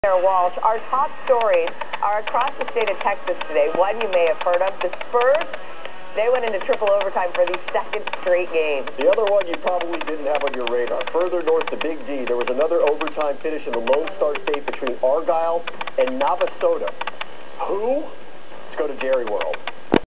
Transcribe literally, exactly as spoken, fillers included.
Sara Walsh. Our top stories are across the state of Texas today. One you may have heard of, the Spurs. They went into triple overtime for the second straight game. The other one you probably didn't have on your radar. Further north to Big D, there was another overtime finish in the Lone Star State between Argyle and Navasota. Who? Let's go to Jerry World.